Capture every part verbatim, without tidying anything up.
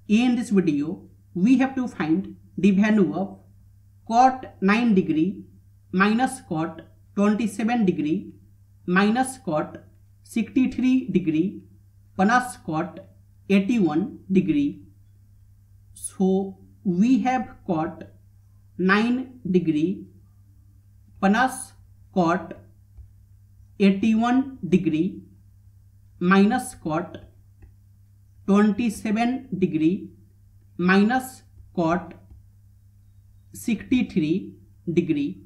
in this video we have to find the value of cot nine degree minus cot twenty-seven degree minus cot sixty-three degree plus cot eighty-one degree. So we have cot nine degree plus cot eighty-one degree minus cot twenty-seven degree minus cot sixty-three degree,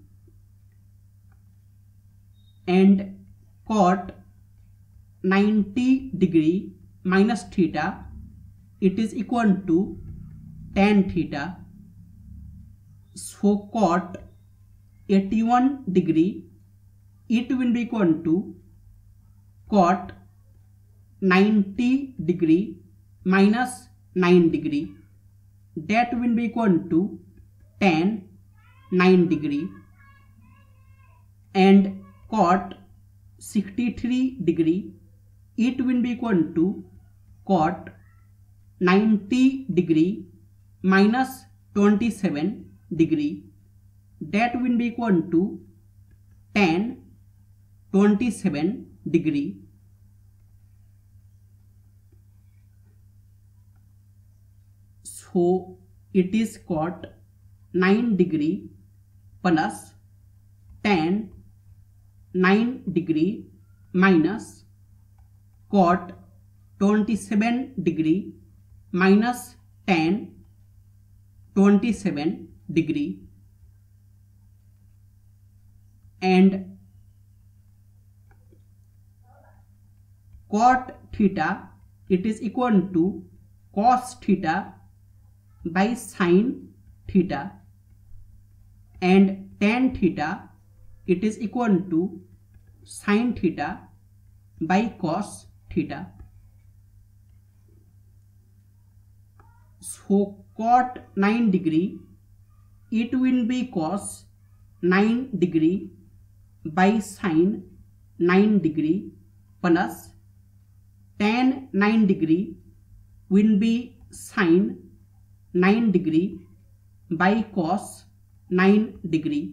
and cot ninety degree minus theta, it is equal to tan theta. So cot eighty-one degree, it will be equal to cot ninety degree minus nine degree, that will be equal to tan nine degree, and cot sixty-three degree, it will be equal to cot ninety degree minus twenty-seven degree, that will be equal to tan twenty-seven degree. So it is cot nine degree plus tan nine degree minus cot twenty-seven degree minus tan twenty-seven degree, and cot theta, it is equal to cos theta by sin theta, and tan theta, it is equal to sin theta by cos theta. So cot nine degree, it will be cos nine degree by sin nine degree plus tan nine degree will be sin nine degree by cos nine degree,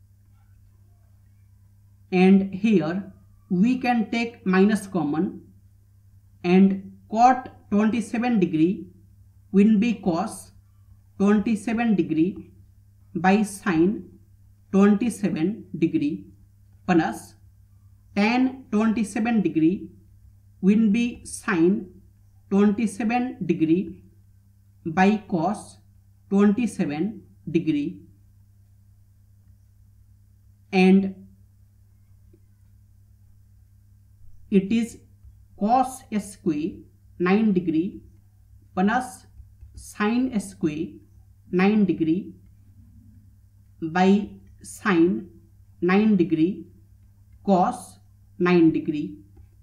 and here we can take minus common, and cot twenty-seven degree will be cos twenty-seven degree by sin twenty-seven degree plus tan twenty-seven degree will be sin twenty-seven degree by cos twenty-seven degree, and it is cos square nine degree plus sin square nine degree by sin nine degree cos nine degree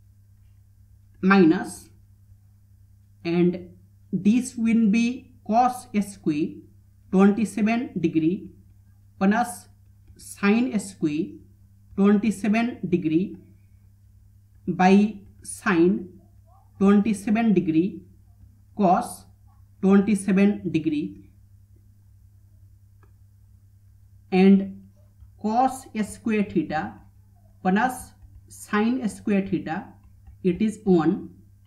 minus, and this will be cos square twenty-seven degree plus sin square twenty-seven degree by sin twenty-seven degree cos twenty-seven degree, and cos square theta plus sin square theta, it is one.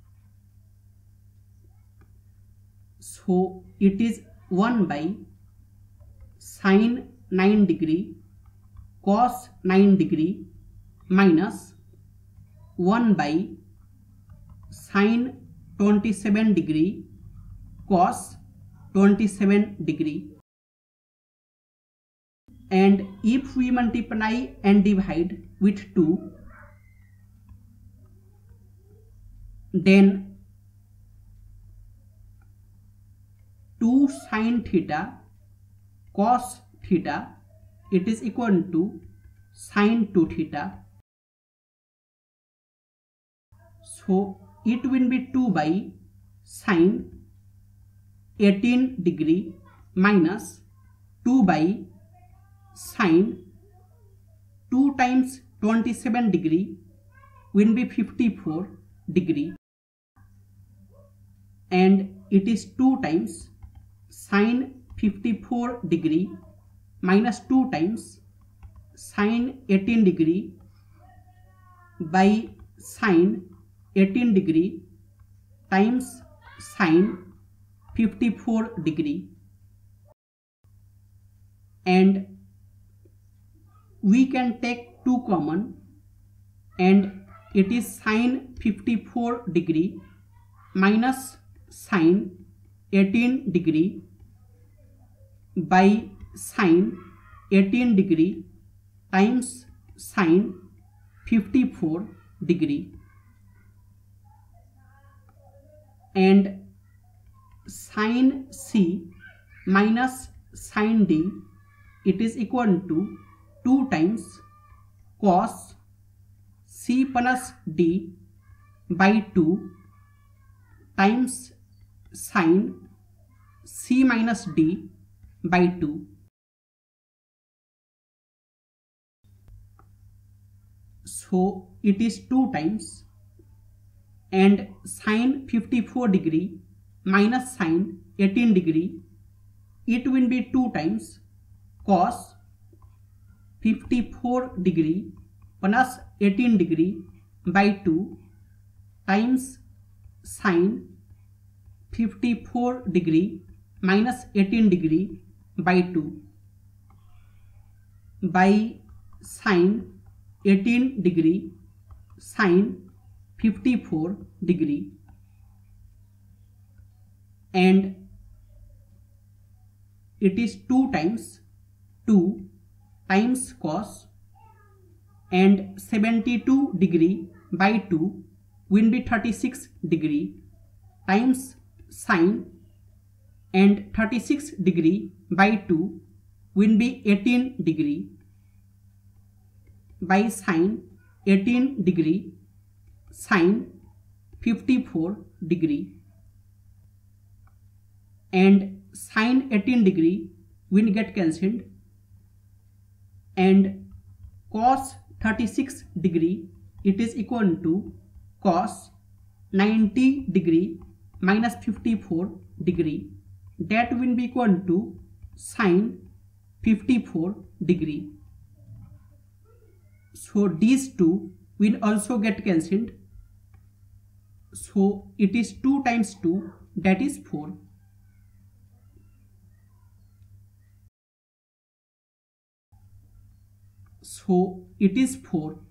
So it is one by sin nine degree cos nine degree minus one by sin twenty-seven degree cos twenty-seven degree, and if we multiply and divide with two, then two sin theta cos theta, it is equal to sin two theta. So it will be two by sin eighteen degree minus two by sin two times twenty-seven degree will be fifty-four degree, and it is two times sine fifty-four degree minus two times sine eighteen degree by sine eighteen degree times sine fifty-four degree, and we can take two common, and it is sine fifty-four degree minus sine eighteen degree by sine eighteen degree times sine fifty-four degree, and sine C minus sine D, it is equal to two times cos C plus D by two times sine C minus D by two. So it is two times, and sine fifty-four degree minus sine eighteen degree, it will be two times cos fifty-four degree plus eighteen degree by two times sine fifty-four degree minus eighteen degree by two by sine eighteen degree sine fifty-four degree, and it is two times two times cos, and seventy-two degree by two will be thirty-six degree times sine, and thirty-six degree by two will be eighteen degree by sine eighteen degree sine fifty-four degree, and sine eighteen degree will get cancelled, and cos thirty-six degree, it is equal to cos ninety degree minus fifty-four degree, that will be equal to sine fifty-four degree. So these two will also get cancelled. So it is two times two, that is four. So it is four.